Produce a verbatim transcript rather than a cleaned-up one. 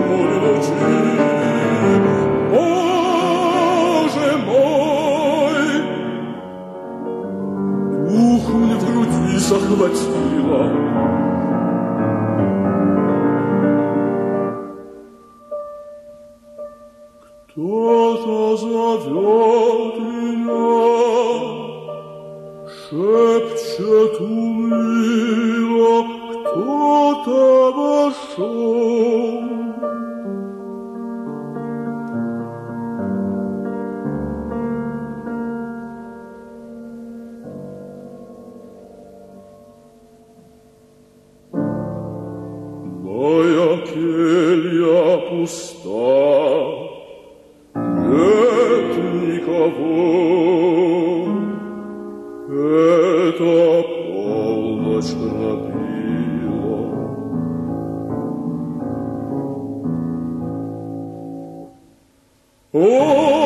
темной ночи. Боже мой, дух мне в груди захватило. Кто-то зовет меня, шепчет уныло, кто-то вошел. Моя келья пуста, нет никого. Это полночь пробила. О,